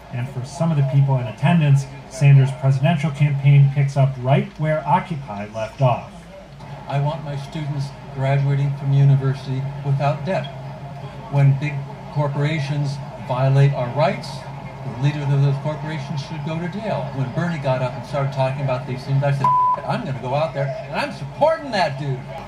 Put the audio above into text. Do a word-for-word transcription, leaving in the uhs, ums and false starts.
And for some of the people in attendance, Sanders' presidential campaign picks up right where Occupy left off. I want my students graduating from university without debt. When big corporations violate our rights, the leaders of those corporations should go to jail. When Bernie got up and started talking about these things, I said, I'm going to go out there and I'm supporting that dude.